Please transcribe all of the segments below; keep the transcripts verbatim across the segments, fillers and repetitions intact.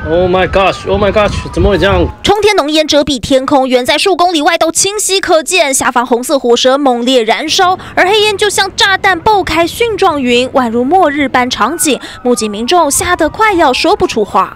Oh my gosh! Oh my gosh! 怎么会这样？ 冲天浓烟遮蔽天空，远在数公里外都清晰可见。下方红色火舌猛烈燃烧，而黑烟就像炸弹爆开蕈状云，宛如末日般场景。目击民众吓得快要说不出话。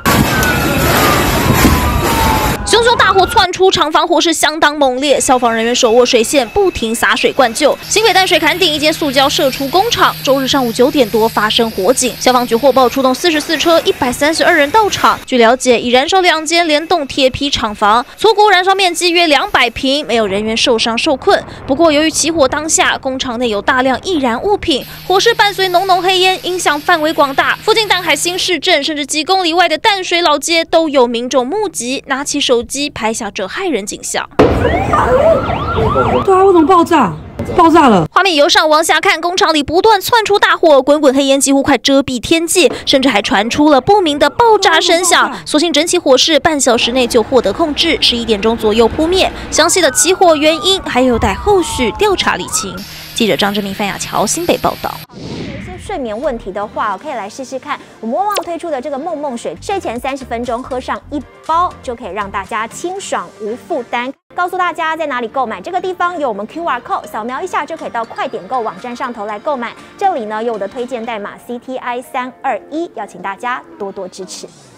熊熊大火窜出，厂房火势相当猛烈，消防人员手握水线，不停洒水灌救。新北淡水坎顶一间塑胶射出工厂，周日上午九点多发生火警，消防局获报出动四十四车，一百三十二人到场。据了解，已燃烧两间联动铁皮厂房，粗估燃烧面积约两百平，没有人员受伤受困。不过，由于起火当下，工厂内有大量易燃物品，火势伴随浓浓黑烟，影响范围广大。附近淡海新市镇甚至几公里外的淡水老街都有民众目击，拿起手。 手机拍下这骇人景象。 对啊，为什么爆炸？爆炸了！ 画面由上往下看，工厂里不断窜出大火，滚滚黑烟几乎快遮蔽天际，甚至还传出了不明的爆炸声响。所幸整起火势半小时内就获得控制，十一点钟左右扑灭。详细的起火原因还有待后续调查理清。记者张志明、范雅乔新北报道。 睡眠问题的话，可以来试试看我们旺旺推出的这个梦梦水，睡前三十分钟喝上一包，就可以让大家清爽无负担。告诉大家在哪里购买，这个地方有我们 Q R code， 扫描一下就可以到快点购网站上头来购买。这里呢有我的推荐代码 C T I 三二一，邀请大家多多支持。